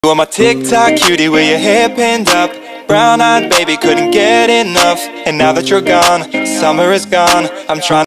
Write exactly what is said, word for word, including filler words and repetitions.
You are my TikTok cutie with your hair pinned up, brown-eyed baby, couldn't get enough. And now that you're gone, summer is gone, I'm trying